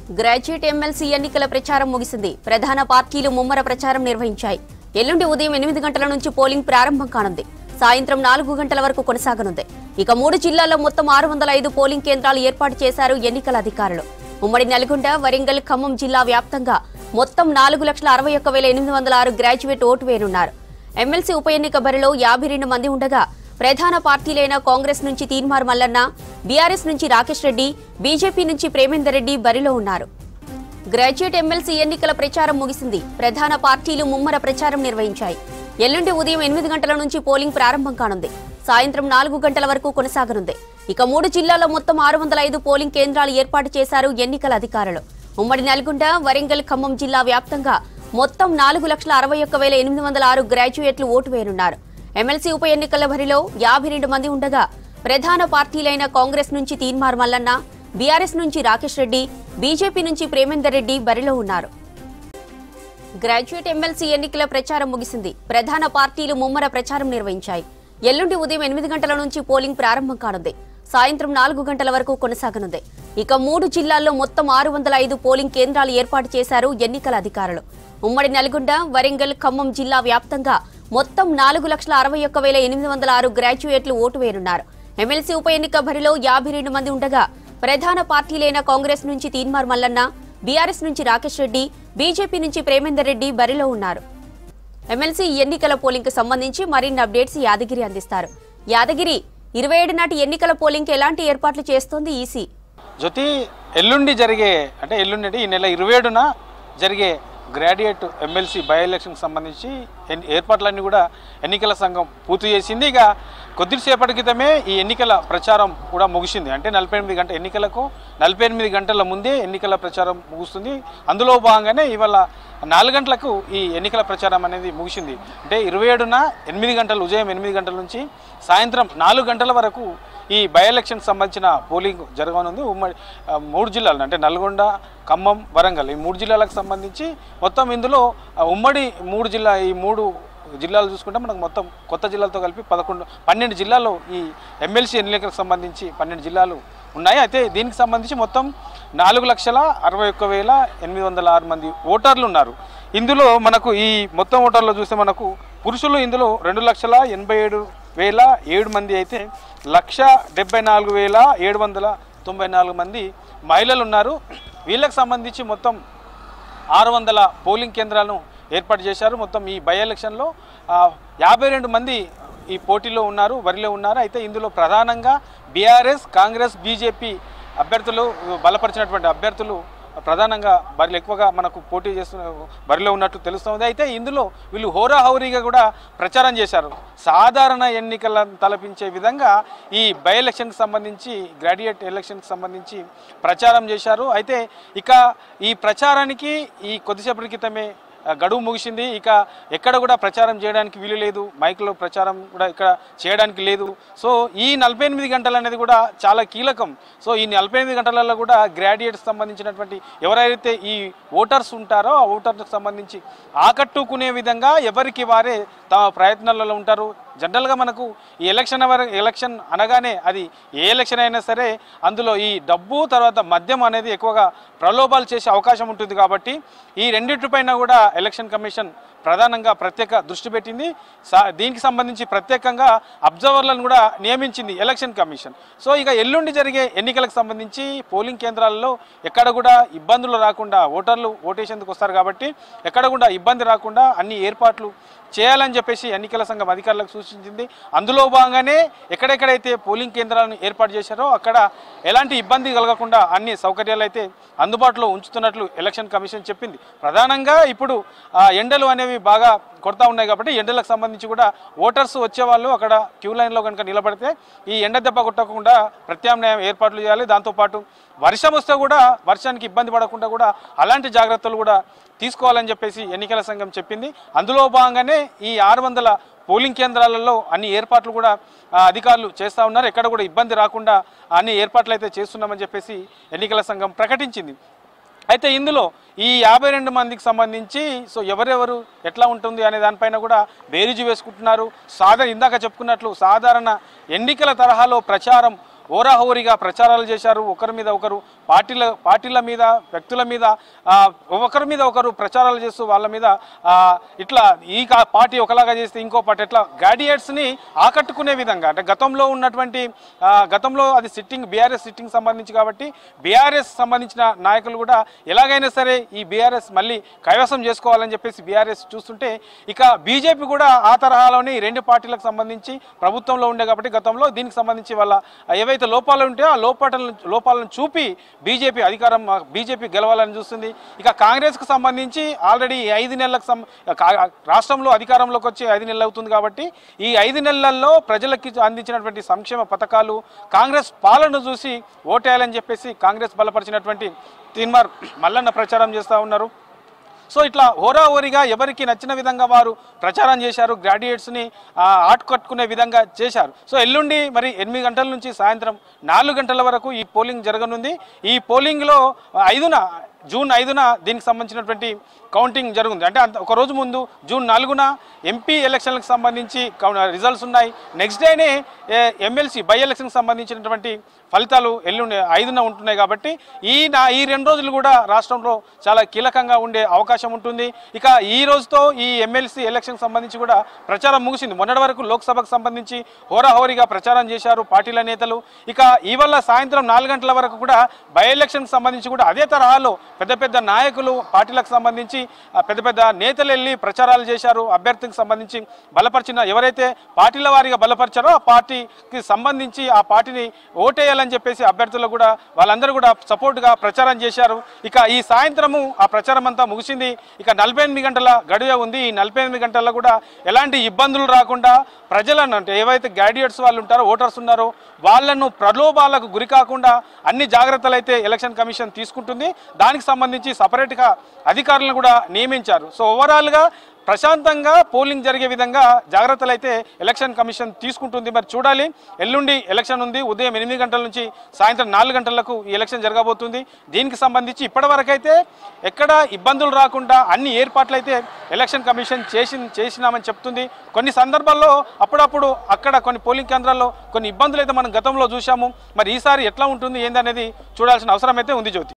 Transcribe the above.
Graduate MLC ఎన్నికల ప్రచారం ముగిసింది. ప్రధాన పార్టీలు ముమ్మర ప్రచారం నిర్వహించాయి. ఎల్లుండి ఉదయం 8 గంటల నుంచి పోలింగ్ ప్రారంభం కానుంది. సాయంత్రం 4 గంటల వరకు కొనసాగనుంది. ఇక 3 జిల్లాల్లో మొత్తం 605 పోలింగ్ కేంద్రాలు ఏర్పాటు చేశారు ఎన్నికల అధికారులు. ఉమ్మడి నల్గొండ, వరంగల్, ఖమ్మం జిల్లా వ్యాప్తంగా మొత్తం 4,61,806 గ్రాడ్యుయేట్ ఓటు వేయనున్నారు. ఎమ్మెల్సీ ఉప ఎన్నిక బరిలో 52 మంది ఉండగా ప్రధాన పార్టీలైన కాంగ్రెస్ నుంచి తీన్మార్ మల్లన్న, బీఆర్ఎస్ నుంచి రాకేష్ రెడ్డి, బీజేపీ నుంచి ప్రేమేందర్ రెడ్డి బరిలో ఉన్నారు. గ్రాడ్యుయేట్ ఎమ్మెల్సీ ఎన్నికల ప్రచారం ముగిసింది. ప్రధాన పార్టీలు ముమ్మర ప్రచారం నిర్వహించాయి. ఎల్లుండి ఉదయం 8 గంటల నుంచి పోలింగ్ ప్రారంభం కానుంది. సాయంత్రం 4 గంటల వరకు కొనసాగనుంది. ఇక 3 జిల్లాల్లో మొత్తం 605 పోలింగ్ కేంద్రాలు ఏర్పాటు చేశారు ఎన్నికల అధికారులు. ఉమ్మడి నల్గొండ, వరంగల్, ఖమ్మం జిల్లా వ్యాప్తంగా మొత్తం 4,61,806 గ్రాడ్యుయేట్లు ఓటు వేయనున్నారు. ఎమ్మెల్సీ ఉప ఎన్నికల బరిలో 52 మంది ఉండగా ప్రధాన పార్టీలైన కాంగ్రెస్ నుంచి తీన్మార్ మల్లన్న, బీఆర్ఎస్ నుంచి రాకేష్ రెడ్డి, బీజేపీ నుంచి ప్రేమేందర్ రెడ్డి బరిలో ఉన్నారు. గ్రాడ్యుయేట్ ఎమ్మెల్సీ ఎన్నికల ప్రచారం ముగిసింది. ప్రధాన పార్టీలు ముమ్మర ప్రచారం నిర్వహించాయి. ఎల్లుండి ఉదయం 8 గంటల నుంచి పోలింగ్ ప్రారంభం కానుంది. సాయంత్రం 4 గంటల వరకు కొనసాగనుంది. ఇక 3 జిల్లాల్లో మొత్తం 605 పోలింగ్ కేంద్రాలు ఏర్పాటు చేశారు ఎన్నికల అధికారులు. ఉమ్మడి నల్గొండ, వరంగల్, ఖమ్మం జిల్లా వ్యాప్తంగా మొత్తం 4,61,806 గ్రాడ్యుయేట్లు ఓటు వేయనున్నారు. ఎమ్మెల్సీ ఉప ఎన్నిక బరిలో 52 మంది ఉండగా ప్రధాన పార్టీలైన కాంగ్రెస్ నుంచి తీన్మార్ మల్లన్న, బీఆర్ఎస్ నుంచి రాకేష్ రెడ్డి, బీజేపీ నుంచి ప్రేమేందర్ రెడ్డి బరిలో ఉన్నారు. ఎమ్మెల్సీ ఎన్నికల పోలింగ్ కు సంబంధించి మరిన్ని అప్డేట్స్ యాదగిరి అందిస్తారు. యాదగిరి, 27 నాటి ఎన్నికల పోలింగ్ కి ఎలాంటి ఏర్పాట్లు చేస్తోంది ఈసీ? జ్యోతి, ఎల్లుండి ఈ నెల 27న జరిగే గ్రాడ్యుయేట్ ఎమ్మెల్సీ బై ఎలక్షన్కి సంబంధించి ఏర్పాట్లన్నీ కూడా ఎన్నికల సంఘం పూర్తి చేసింది. ఇక కొద్దిసేపటి క్రితమే ఈ ఎన్నికల ప్రచారం కూడా ముగిసింది. అంటే 48 గంటల ముందే ఎన్నికల ప్రచారం ముగుస్తుంది. అందులో భాగంగానే ఇవాళ 4 గంటలకు ఈ ఎన్నికల ప్రచారం అనేది ముగిసింది. అంటే 27న ఉదయం 8 గంటల నుంచి సాయంత్రం 4 గంటల వరకు ఈ బై ఎలక్షన్కి సంబంధించిన పోలింగ్ జరగనుంది. ఉమ్మడి 3 జిల్లాలు అంటే నల్గొండ, ఖమ్మం, వరంగల్, ఈ 3 జిల్లాలకు సంబంధించి మొత్తం ఇందులో ఉమ్మడి 3 జిల్లాలు చూసుకుంటే మనకు మొత్తం కొత్త జిల్లాలతో కలిపి 12 జిల్లాల్లో ఈ ఎమ్మెల్సీ ఎన్నికలకు సంబంధించి 12 జిల్లాలు ఉన్నాయి. అయితే దీనికి సంబంధించి మొత్తం 4,61,806 మంది ఓటర్లు ఉన్నారు. ఇందులో మనకు ఈ మొత్తం ఓటర్లు చూస్తే మనకు పురుషులు ఇందులో 2,87,007 మంది అయితే 1,74,794 మంది మహిళలు ఉన్నారు. వీళ్ళకి సంబంధించి మొత్తం 600 పోలింగ్ కేంద్రాలను ఏర్పాటు చేశారు. మొత్తం ఈ బై ఎలక్షన్లో 52 మంది ఈ పోటీలో ఉన్నారు, బరిలో ఉన్నారు. అయితే ఇందులో ప్రధానంగా బీఆర్ఎస్, కాంగ్రెస్, బీజేపీ అభ్యర్థులు బలపరిచినటువంటి అభ్యర్థులు ప్రధానంగా బరిలో ఎక్కువగా మనకు పోటీ చేస్తున్న బరిలో ఉన్నట్టు తెలుస్తుంది. అయితే ఇందులో వీళ్ళు హోరాహోరీగా కూడా ప్రచారం చేశారు. సాధారణ ఎన్నికలను తలపించే విధంగా ఈ బై ఎలక్షన్కి సంబంధించి, గ్రాడ్యుయేట్ ఎలక్షన్కి సంబంధించి ప్రచారం చేశారు. అయితే ఇక ఈ ప్రచారానికి ఈ కొద్దిసేపటి క్రితమే గడువు ముగిసింది. ఇక ఎక్కడ కూడా ప్రచారం చేయడానికి వీలు లేదు, మైక్లో ప్రచారం కూడా ఇక్కడ చేయడానికి లేదు. సో ఈ 48 గంటలు అనేది కూడా చాలా కీలకం. సో ఈ 48 గంటలలో కూడా గ్రాడ్యుయేట్స్ సంబంధించినటువంటి ఎవరైతే ఈ ఓటర్స్ ఉంటారో ఆ ఓటర్లకు సంబంధించి ఆకట్టుకునే విధంగా ఎవరికి వారే తమ ప్రయత్నాలలో ఉంటారు. జనరల్గా మనకు ఈ ఎలక్షన్ అనగానే అది ఏ ఎలక్షన్ అయినా సరే అందులో ఈ డబ్బు తర్వాత మద్యం అనేది ఎక్కువగా ప్రలోభాలు చేసే అవకాశం ఉంటుంది. కాబట్టి ఈ రెండింటిపైన కూడా ఎలక్షన్ కమిషన్ ప్రధానంగా ప్రత్యేక దృష్టి పెట్టింది. దీనికి సంబంధించి ప్రత్యేకంగా అబ్జర్వర్లను కూడా నియమించింది ఎలక్షన్ కమిషన్. సో ఇక ఎల్లుండి జరిగే ఎన్నికలకు సంబంధించి పోలింగ్ కేంద్రాల్లో ఎక్కడ కూడా ఇబ్బందులు రాకుండా, ఓటర్లు ఓటేసేందుకు వస్తారు కాబట్టి ఎక్కడ కూడా ఇబ్బంది రాకుండా అన్ని ఏర్పాట్లు చేయాలని చెప్పేసి ఎన్నికల సంఘం అధికారులకు సూచించింది. అందులో భాగంగానే ఎక్కడెక్కడైతే పోలింగ్ కేంద్రాలను ఏర్పాటు చేశారో అక్కడ ఎలాంటి ఇబ్బంది కలగకుండా అన్ని సౌకర్యాలు అయితే అందుబాటులో ఉంచుతున్నట్లు ఎలక్షన్ కమిషన్ చెప్పింది. ప్రధానంగా ఇప్పుడు ఎండలు అనేవి బాగా కొడతా ఉన్నాయి కాబట్టి ఎండలకు సంబంధించి కూడా ఓటర్స్ వచ్చేవాళ్ళు అక్కడ క్యూ లైన్లో కనుక నిలబడితే ఈ ఎండ దెబ్బ కొట్టకుండా ప్రత్యామ్నాయం ఏర్పాట్లు చేయాలి. దాంతోపాటు వర్షం వస్తే కూడా వర్షానికి ఇబ్బంది పడకుండా కూడా అలాంటి జాగ్రత్తలు కూడా తీసుకోవాలని చెప్పేసి ఎన్నికల సంఘం చెప్పింది. అందులో భాగంగానే ఈ 600 పోలింగ్ కేంద్రాలలో అన్ని ఏర్పాట్లు కూడా అధికారులు చేస్తూ ఉన్నారు. ఎక్కడ కూడా ఇబ్బంది రాకుండా అన్ని ఏర్పాట్లు అయితే చేస్తున్నామని చెప్పేసి ఎన్నికల సంఘం ప్రకటించింది. అయితే ఇందులో ఈ 52 మందికి సంబంధించి సో ఎవరెవరు ఎట్లా ఉంటుంది అనే దానిపైన కూడా బేరీజు వేసుకుంటున్నారు. ఇందాక చెప్పుకున్నట్లు సాధారణ ఎన్నికల తరహాలో ప్రచారం హోరాహోరీగా ప్రచారాలు చేశారు. ఒకరి మీద ఒకరు పార్టీల మీద వ్యక్తుల మీద ఒకరి మీద ఒకరు ప్రచారాలు చేస్తూ వాళ్ళ మీద ఇట్లా ఈ పార్టీ ఒకలాగా చేస్తే ఇంకో పార్టీ ఎట్లా గ్రాడ్యుయేట్స్ని ఆకట్టుకునే విధంగా అంటే గతంలో అది బీఆర్ఎస్ సిట్టింగ్ సంబంధించి కాబట్టి బీఆర్ఎస్ సంబంధించిన నాయకులు కూడా ఎలాగైనా సరే ఈ బీఆర్ఎస్ మళ్ళీ కైవసం చేసుకోవాలని చెప్పేసి బీఆర్ఎస్ చూస్తుంటే ఇక బీజేపీ కూడా ఆ తరహాలోనే ఈ రెండు పార్టీలకు సంబంధించి ప్రభుత్వంలో ఉండే కాబట్టి గతంలో దీనికి సంబంధించి వాళ్ళ ఏవైతే లోపాలు ఉంటాయో ఆ లోపాలను చూపి బీజేపీ గెలవాలని చూస్తుంది. ఇక కాంగ్రెస్కు సంబంధించి ఆల్రెడీ 5 నెలలకు రాష్ట్రంలో అధికారంలోకి వచ్చి 5 నెలలు అవుతుంది కాబట్టి ఈ 5 నెలల్లో ప్రజలకి అందించినటువంటి సంక్షేమ పథకాలు కాంగ్రెస్ పాలన చూసి ఓటేయాలని చెప్పేసి కాంగ్రెస్ బలపరిచినటువంటి తీన్మార్ మల్లన్న ప్రచారం చేస్తూ ఉన్నారు. సో ఇట్లా హోరాహోరీగా ఎవరికి నచ్చిన విధంగా వారు ప్రచారం చేశారు. గ్రాడ్యుయేట్స్ని ఆటుకట్టుకునే విధంగా చేశారు. సో ఎల్లుండి మరి 8 గంటల నుంచి సాయంత్రం 4 గంటల వరకు ఈ పోలింగ్ జరగనుంది. ఈ పోలింగ్లో జూన్ 5న దీనికి సంబంధించినటువంటి కౌంటింగ్ జరుగుతుంది. అంటే ఒక రోజు ముందు జూన్ 4న ఎంపీ ఎలక్షన్లకు సంబంధించి రిజల్ట్స్ ఉన్నాయి. నెక్స్ట్ డేనే ఎమ్మెల్సీ బై ఎలక్షన్కి సంబంధించినటువంటి ఫలితాలు ఎల్లుండి 5న ఉంటున్నాయి. కాబట్టి ఈ 2 రోజులు కూడా రాష్ట్రంలో చాలా కీలకంగా ఉండే అవకాశం ఉంటుంది. ఇక ఈ రోజుతో ఈ ఎమ్మెల్సీ ఎలక్షన్కి సంబంధించి కూడా ప్రచారం ముగిసింది. మొన్నటి వరకు లోక్సభకు సంబంధించి హోరాహోరీగా ప్రచారం చేశారు పార్టీల నేతలు. ఇక ఇవాళ సాయంత్రం 4 గంటల వరకు కూడా బై ఎలక్షన్కి సంబంధించి కూడా అదే తరహాలో పెద్ద నాయకులు పార్టీలకు సంబంధించి పెద్ద నేతలు వెళ్ళి ప్రచారాలు చేశారు. అభ్యర్థికి సంబంధించి బలపరిచిన ఎవరైతే పార్టీల వారిగా బలపరిచారో ఆ పార్టీకి సంబంధించి ఆ పార్టీని ఓటేయాలని చెప్పేసి అభ్యర్థులు కూడా వాళ్ళందరూ కూడా సపోర్ట్గా ప్రచారం చేశారు. ఇక ఈ సాయంత్రము ఆ ప్రచారం అంతా ముగిసింది. ఇక 48 గంటల గడువే ఉంది. ఈ 48 గంటల్లో కూడా ఎలాంటి ఇబ్బందులు రాకుండా ప్రజలను అంటే ఏవైతే గ్రాడ్యుయేట్స్ వాళ్ళు ఉంటారో ఓటర్స్ ఉన్నారో వాళ్ళను ప్రలోభాలకు గురి కాకుండా అన్ని జాగ్రత్తలు అయితే ఎలక్షన్ కమిషన్ తీసుకుంటుంది. దానికి సంబంధించి సపరేట్గా అధికారులను కూడా నియమించారు. సో ఓవరాల్గా ప్రశాంతంగా పోలింగ్ జరిగే విధంగా జాగ్రత్తలు అయితే ఎలక్షన్ కమిషన్ తీసుకుంటుంది. మరి చూడాలి. ఎల్లుండి ఎలక్షన్ ఉంది. ఉదయం 8 గంటల నుంచి సాయంత్రం 4 గంటలకు ఈ ఎలక్షన్ జరగబోతుంది. దీనికి సంబంధించి ఇప్పటివరకైతే ఎక్కడ ఇబ్బందులు రాకుండా అన్ని ఏర్పాట్లు అయితే ఎలక్షన్ కమిషన్ చేసినామని చెప్తుంది. కొన్ని సందర్భాల్లో అప్పుడప్పుడు అక్కడ కొన్ని పోలింగ్ కేంద్రాల్లో కొన్ని ఇబ్బందులు అయితే మనం గతంలో చూసాము. మరి ఈసారి ఎట్లా ఉంటుంది ఏందనేది చూడాల్సిన అవసరం అయితే ఉంది జ్యోతి.